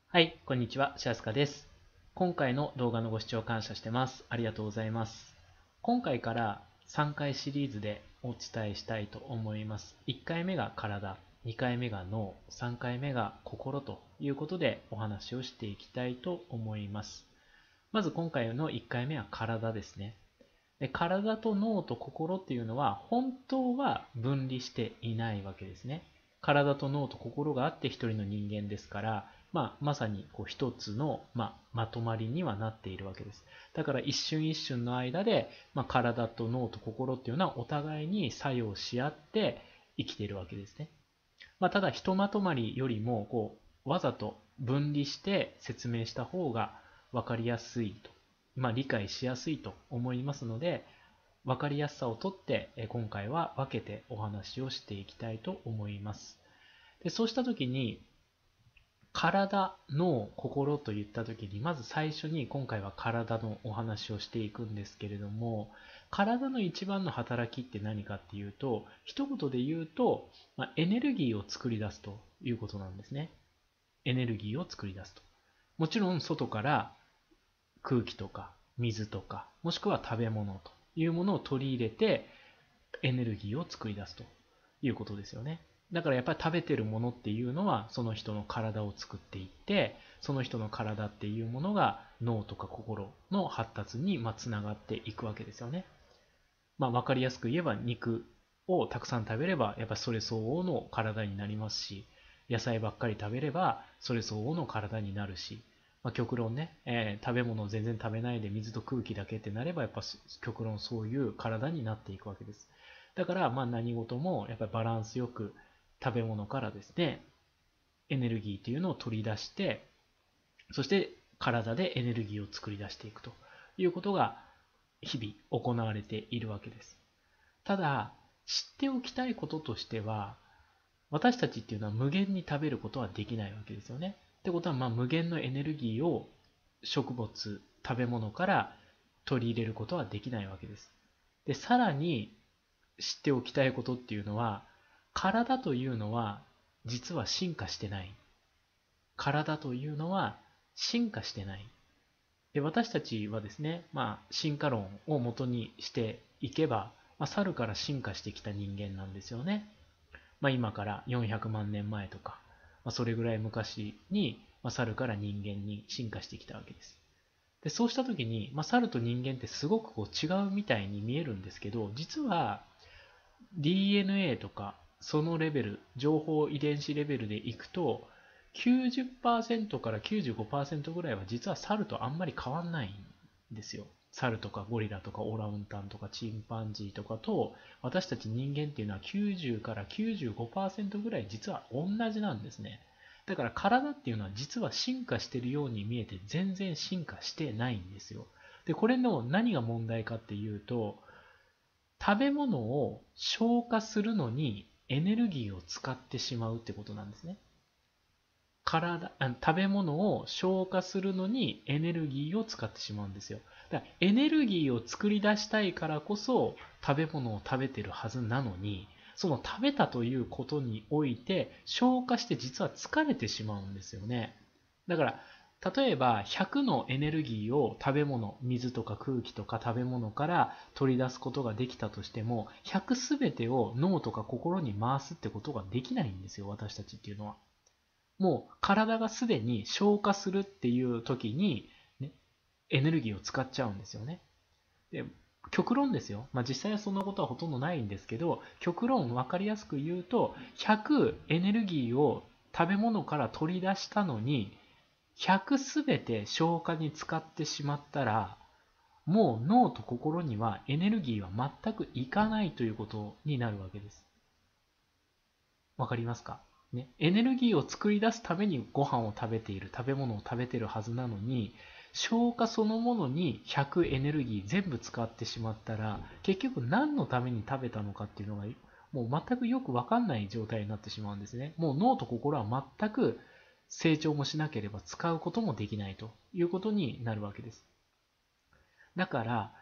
はい、こんにちは、シャスカです。今回の動画のご視聴感謝してます。ありがとうございます。今回から3回シリーズでお伝えしたいと思います。1回目が体、2回目が脳、3回目が心ということでお話をしていきたいと思います。まず今回の1回目は体ですね。で、体と脳と心っていうのは本当は分離していないわけですね。体と脳と心があって一人の人間ですから、まさにこう一つの、まとまりにはなっているわけです。だから一瞬一瞬の間で、体と脳と心っていうのはお互いに作用し合って生きているわけですね。ただひとまとまりよりもわざと分離して説明した方が分かりやすいと、理解しやすいと思いますので、分かりやすさをとって今回は分けてお話をしていきたいと思います。でそうした時に体、脳、心といった時にまず最初に今回は体のお話をしていくんですけれども、体の一番の働きって何かっていうと、一言で言うと、エネルギーを作り出すということなんですね。エネルギーを作り出すと。もちろん外から空気とか水とか、もしくは食べ物というものを取り入れてエネルギーを作り出すということですよね。だからやっぱり食べてるものっていうのはその人の体を作っていって、その人の体っていうものが脳とか心の発達につながっていくわけですよね。分かりやすく言えば肉をたくさん食べればやっぱそれ相応の体になりますし、野菜ばっかり食べればそれ相応の体になるし、極論ね、食べ物を全然食べないで水と空気だけってなればやっぱ極論そういう体になっていくわけです。だから何事もやっぱりバランスよく食べ物からですね、エネルギーっていうのを取り出して、そして体でエネルギーを作り出していくということが日々行われているわけです。ただ、知っておきたいこととしては、私たちっていうのは無限に食べることはできないわけですよね。ってことは、無限のエネルギーを食物、食べ物から取り入れることはできないわけです。で、さらに知っておきたいことっていうのは、体というのは実は進化してない。体というのは進化してない。で、私たちはですね、進化論を元にしていけば、猿から進化してきた人間なんですよね。今から400万年前とか、それぐらい昔に、猿から人間に進化してきたわけです。で、そうした時に、猿と人間ってすごく違うみたいに見えるんですけど、実は DNA とかそのレベル、情報遺伝子レベルでいくと、90%から95%ぐらいは実は猿とあんまり変わんないんですよ。猿とかゴリラとかオランウータンとかチンパンジーとかと私たち人間っていうのは90から95%ぐらい実は同じなんですね。だから体っていうのは実は進化してるように見えて全然進化してないんですよ。で、これの何が問題かっていうと、食べ物を消化するのにエネルギーを使ってしまうってことなんですね。食べ物を消化するのにエネルギーを使ってしまうんですよ。だからエネルギーを作り出したいからこそ食べ物を食べてるはずなのに、その食べたということにおいて消化して実は疲れてしまうんですよね。だから例えば100のエネルギーを食べ物、水とか空気とか食べ物から取り出すことができたとしても、100すべてを脳とか心に回すってことができないんですよ、私たちっていうのは。もう体がすでに消化するっていう時に、ね、エネルギーを使っちゃうんですよね。で、極論ですよ。実際はそんなことはほとんどないんですけど、極論分かりやすく言うと、100エネルギーを食べ物から取り出したのに、100すべて消化に使ってしまったら、もう脳と心にはエネルギーは全くいかないということになるわけです。わかりますかね。エネルギーを作り出すためにご飯を食べている、食べ物を食べているはずなのに、消化そのものに100エネルギー全部使ってしまったら、結局何のために食べたのかっていうのが、もう全くよくわかんない状態になってしまうんですね。もう脳と心は全く成長もしなければ使うこともできないということになるわけです。だから、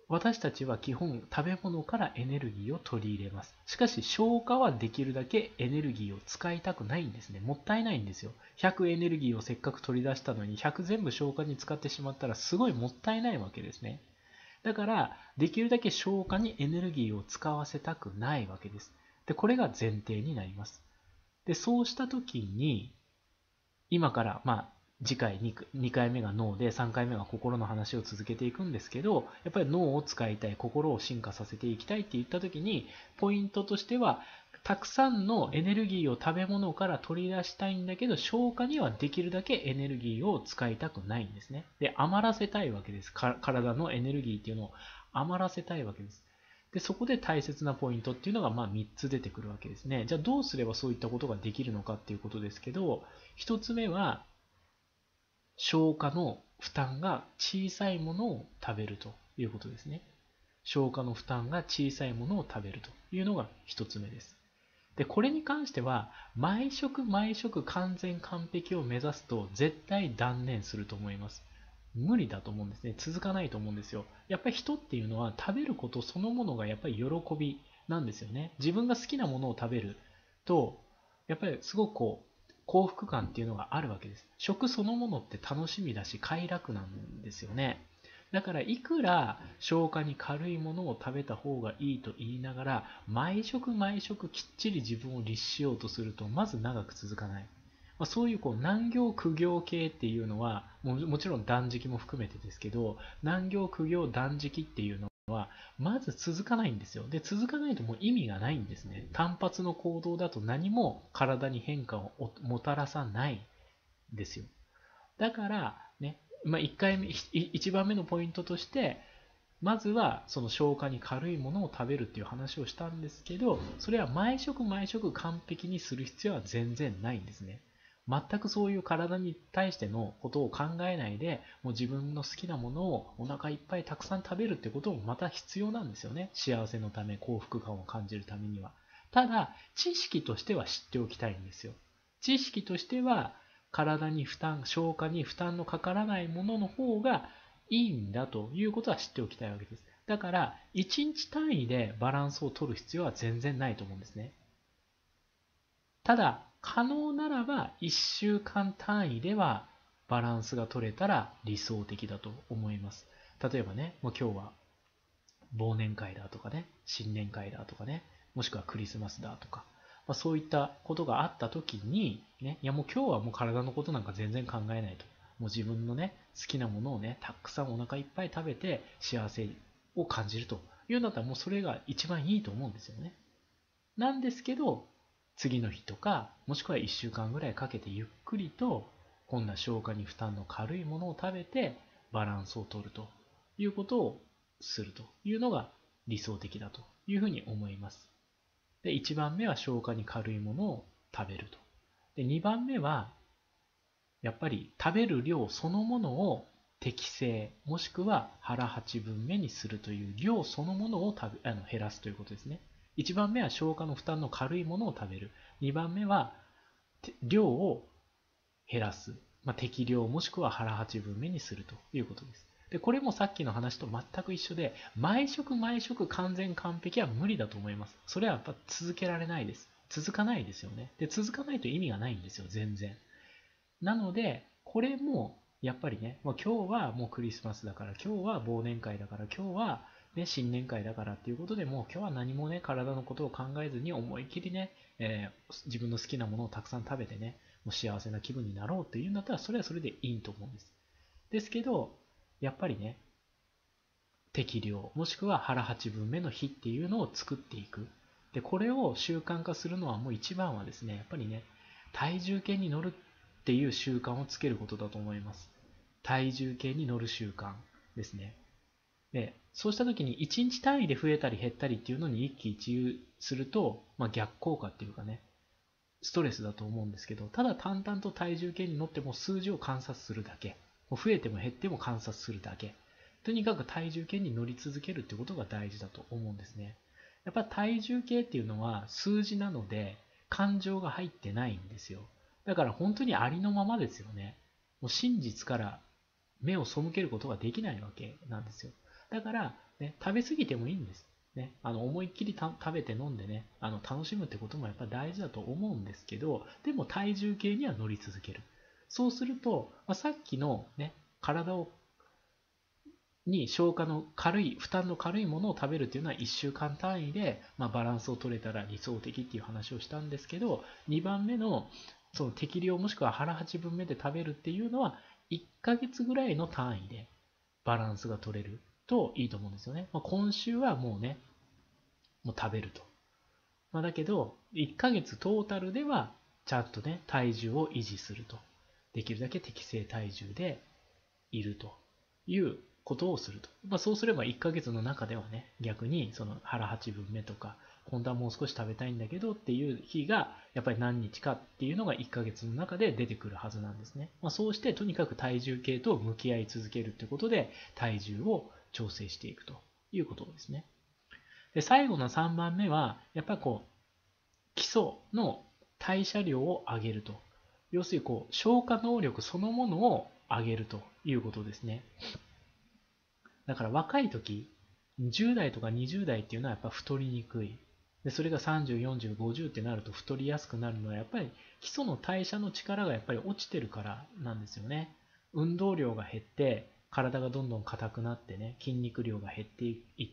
私たちは基本食べ物からエネルギーを取り入れます。しかし消化はできるだけエネルギーを使いたくないんですね。もったいないんですよ。100エネルギーをせっかく取り出したのに100全部消化に使ってしまったらすごいもったいないわけですね。だからできるだけ消化にエネルギーを使わせたくないわけです。で、これが前提になります。で、そうした時に今から、次回 2回目が脳で3回目が心の話を続けていくんですけど、やっぱり脳を使いたい、心を進化させていきたいって言った時に、ポイントとしては、たくさんのエネルギーを食べ物から取り出したいんだけど、消化にはできるだけエネルギーを使いたくないんですね。で、余らせたいわけです。体のエネルギーっていうのを余らせたいわけです。で、そこで大切なポイントっていうのが3つ出てくるわけですね。じゃあどうすればそういったことができるのかっていうことですけど、1つ目は消化の負担が小さいものを食べるということですね。消化の負担が小さいものを食べるというのが1つ目です。で、これに関しては、毎食毎食完全完璧を目指すと絶対断念すると思います。無理だと思うんですね。続かないと思うんですよ。やっぱり人っていうのは食べることそのものがやっぱり喜びなんですよね。自分が好きなものを食べると、やっぱりすごく幸福感っていうのがあるわけです。食そのものって楽しみだし快楽なんですよね。だからいくら消化に軽いものを食べた方がいいと言いながら毎食毎食きっちり自分を律しようとするとまず長く続かない。そういう難行苦行系っていうのはもちろん断食も含めてですけど、難行苦行断食っていうのはまず続かないんですよ。で、続かないともう意味がないんですね。単発の行動だと何も体に変化をもたらさないんですよ。だからね、1回目、1番目のポイントとして、まずはその消化に軽いものを食べるっていう話をしたんですけど、それは毎食毎食完璧にする必要は全然ないんですね。全くそういう体に対してのことを考えないで、もう自分の好きなものをお腹いっぱいたくさん食べるってこともまた必要なんですよね。幸せのため、幸福感を感じるためには。ただ、知識としては知っておきたいんですよ。知識としては、体に負担、消化に負担のかからないものの方がいいんだということは知っておきたいわけです。だから、1日単位でバランスを取る必要は全然ないと思うんですね。ただ、可能ならば1週間単位ではバランスが取れたら理想的だと思います。例えばね、もう今日は忘年会だとかね、新年会だとかね、もしくはクリスマスだとか、そういったことがあった時に、ね、いやもう今日はもう体のことなんか全然考えないと。もう自分のね、好きなものをね、たくさんお腹いっぱい食べて幸せを感じるというんだったらもうそれが一番いいと思うんですよね。なんですけど、次の日とか、もしくは1週間ぐらいかけてゆっくりと、今度は消化に負担の軽いものを食べてバランスを取るということをするというのが理想的だというふうに思います。で、1番目は消化に軽いものを食べると。で、2番目は、やっぱり食べる量そのものを適正、もしくは腹8分目にするという量そのものを減らすということですね。1番目は消化の負担の軽いものを食べる。2番目は量を減らす。適量もしくは腹8分目にするということです。で、これもさっきの話と全く一緒で、毎食毎食完全完璧は無理だと思います。それはやっぱ続けられないです。続かないですよね。で、続かないと意味がないんですよ、全然。なので、これも、やっぱりね、今日はもうクリスマスだから、今日は忘年会だから、今日は、ね、新年会だからっていうことでもう今日は何もね、体のことを考えずに思いっきりね、自分の好きなものをたくさん食べてね、もう幸せな気分になろうっていうんだったら、それはそれでいいと思うんです。ですけど、やっぱりね、適量、もしくは腹8分目の日っていうのを作っていく。で、これを習慣化するのはもう一番はですね、やっぱりね、体重計に乗るっていう習慣をつけることだと思います。体重計に乗る習慣ですね。で、そうした時に1日単位で増えたり減ったりっていうのに一喜一憂すると、逆効果っていうかね、ストレスだと思うんですけど、ただ淡々と体重計に乗っても数字を観察するだけ。増えても減っても観察するだけ。とにかく体重計に乗り続けるってことが大事だと思うんですね。やっぱ体重計っていうのは数字なので感情が入ってないんですよ。だから本当にありのままですよね。もう真実から目を背けることができないわけなんですよ。だから、 ね、食べ過ぎてもいいんです。ね、思いっきり食べて飲んでね、楽しむってこともやっぱり大事だと思うんですけど、でも体重計には乗り続ける。そうすると、さっきのね、体に消化の軽い、負担の軽いものを食べるっていうのは1週間単位で、バランスを取れたら理想的っていう話をしたんですけど、2番目のその適量もしくは腹8分目で食べるっていうのは1ヶ月ぐらいの単位でバランスが取れるといいと思うんですよね。今週はもうね、もう食べると。だけど、1ヶ月トータルではちゃんとね、体重を維持すると。できるだけ適正体重でいるということをすると。そうすれば1ヶ月の中ではね、逆にその腹8分目とか、本当はもう少し食べたいんだけどっていう日がやっぱり何日かっていうのが1ヶ月の中で出てくるはずなんですね。そうしてとにかく体重計と向き合い続けるということで体重を調整していくということですね。で、最後の3番目はやっぱり基礎の代謝量を上げると。要するに消化能力そのものを上げるということですね。だから若い時、10代とか20代っていうのはやっぱ太りにくい。で、それが30、40、50ってなると太りやすくなるのはやっぱり基礎の代謝の力がやっぱり落ちてるからなんですよね。運動量が減って体がどんどん硬くなってね、筋肉量が減っていって、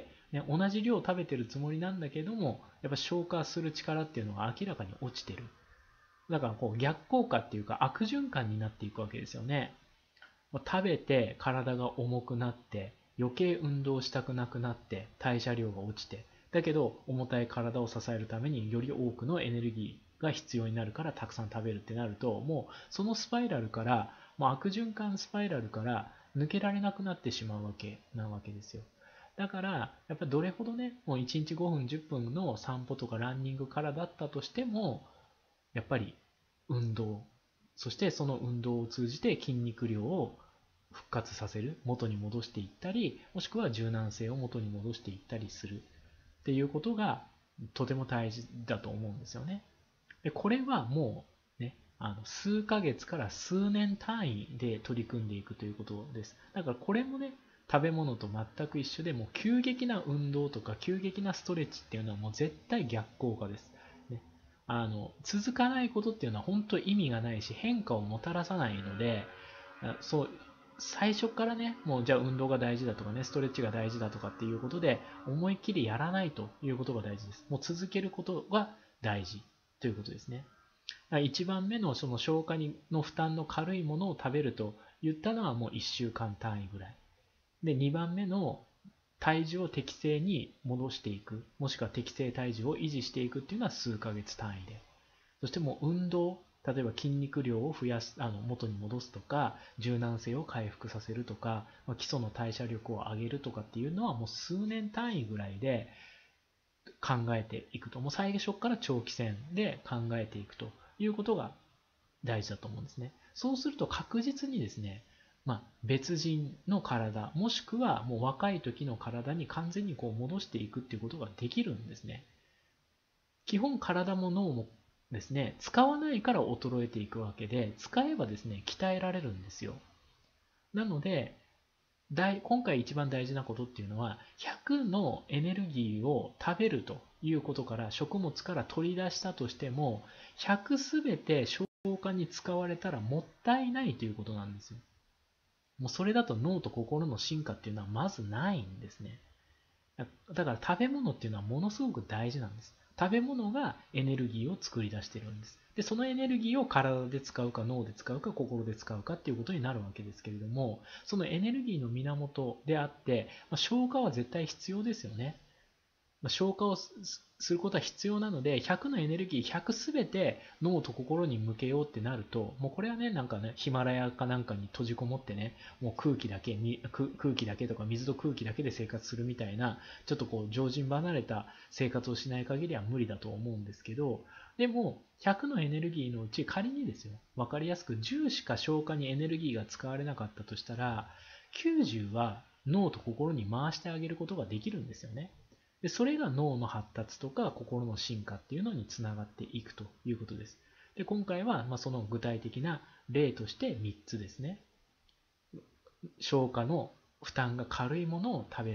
ね、同じ量食べてるつもりなんだけども、やっぱ消化する力っていうのが明らかに落ちてる。だから逆効果っていうか悪循環になっていくわけですよね。食べて体が重くなって余計運動したくなくなって代謝量が落ちて、だけど重たい体を支えるためにより多くのエネルギーが必要になるからたくさん食べるってなると、もうそのスパイラルから、もう悪循環スパイラルから抜けられなくなってしまうわけなわけですよ。だからやっぱりどれほどね、もう1日5分10分の散歩とかランニングからだったとしても、やっぱり運動、そしてその運動を通じて筋肉量を復活させる、元に戻していったり、もしくは柔軟性を元に戻していったりするっていうことがとても大事だと思うんですよね。で、これはもうね、数ヶ月から数年単位で取り組んでいくということです。だからこれもね、食べ物と全く一緒で、もう急激な運動とか急激なストレッチっていうのはもう絶対逆効果です。ね、続かないことっていうのは本当意味がないし変化をもたらさないので、そう、最初からね、もうじゃあ運動が大事だとかね、ストレッチが大事だとかっていうことで、思いっきりやらないということが大事です。もう続けることが大事ということですね。1番目のその消化の負担の軽いものを食べると言ったのはもう1週間単位ぐらい。で、2番目の体重を適正に戻していく、もしくは適正体重を維持していくっていうのは数ヶ月単位で。そしてもう運動、例えば筋肉量を増やす、元に戻すとか、柔軟性を回復させるとか、基礎の代謝力を上げるとかっていうのはもう数年単位ぐらいで考えていくと、もう最初から長期戦で考えていくということが大事だと思うんですね。そうすると確実にですね、別人の体、もしくはもう若い時の体に完全に戻していくっていうことができるんですね。基本体も脳もですね、使わないから衰えていくわけで、使えばですね、鍛えられるんですよ。なので、今回一番大事なことっていうのは、100のエネルギーを食べるということから、食物から取り出したとしても、100すべて消化に使われたらもったいないということなんですよ。もうそれだと脳と心の進化っていうのはまずないんですね。だから食べ物っていうのはものすごく大事なんです。食べ物がエネルギーを作り出してるんです。で、そのエネルギーを体で使うか脳で使うか心で使うかっていうことになるわけですけれども、そのエネルギーの源であって、消化は絶対必要ですよね。消化をすることは必要なので、100のエネルギー100すべて脳と心に向けようってなると、もうこれはね、なんかね、ヒマラヤかなんかに閉じこもってね、もう空気だけとか水と空気だけで生活するみたいな、ちょっと常人離れた生活をしない限りは無理だと思うんですけど、でも、100のエネルギーのうち仮にですよ、わかりやすく10しか消化にエネルギーが使われなかったとしたら、90は脳と心に回してあげることができるんですよね。で、それが脳の発達とか心の進化っていうのにつながっていくということです。で、今回はその具体的な例として3つですね。消化の負担が軽いものを食べる。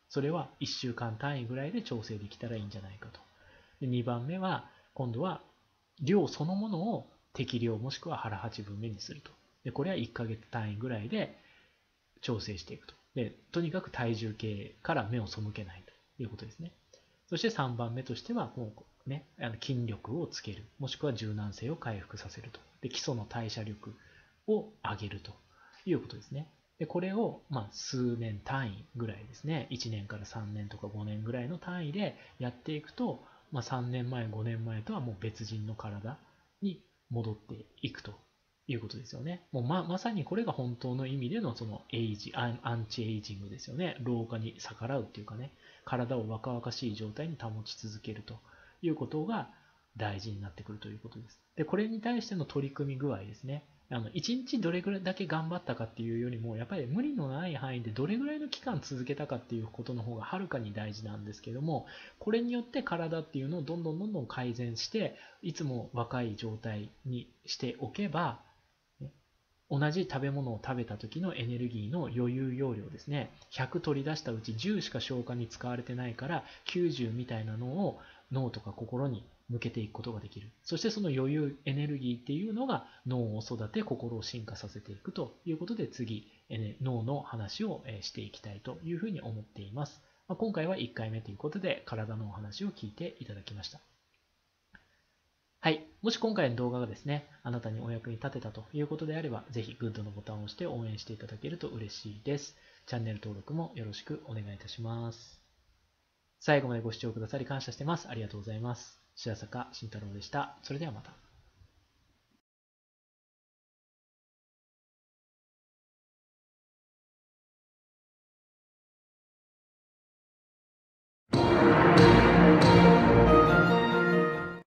それは1週間単位ぐらいで調整できたらいいんじゃないかと。で2番目は、今度は量そのものを適量もしくは腹8分目にすると。でこれは1ヶ月単位ぐらいで調整していくと。でとにかく体重計から目を背けないということですね。そして3番目としては、もうね、筋力をつける。もしくは柔軟性を回復させると。で基礎の代謝力を上げるということですね。でこれを、数年単位ぐらいですね。1年から3年とか5年ぐらいの単位でやっていくと、3年前、5年前とはもう別人の体に戻っていくということですよね。もうまさにこれが本当の意味でのそのアンチエイジングですよね。老化に逆らうっていうかね、体を若々しい状態に保ち続けるということが大事になってくるということです。で、これに対しての取り組み具合ですね。一日どれぐらいだけ頑張ったかっていうよりも、やっぱり無理のない範囲でどれぐらいの期間続けたかっていうことの方がはるかに大事なんですけども、これによって体っていうのをどんどん改善して、いつも若い状態にしておけば、同じ食べ物を食べた時のエネルギーの余裕容量ですね。100取り出したうち10しか消化に使われてないから、90みたいなのを脳とか心に向けていくことができる。そしてその余裕エネルギーっていうのが脳を育て、心を進化させていくということで、次、脳の話をしていきたいというふうに思っています。今回は1回目ということで、体のお話を聞いていただきました。はい。もし今回の動画がですね、あなたにお役に立てたということであれば、ぜひグッドのボタンを押して応援していただけると嬉しいです。チャンネル登録もよろしくお願いいたします。最後までご視聴くださり感謝してます。ありがとうございます。白坂慎太郎でした。それではまた。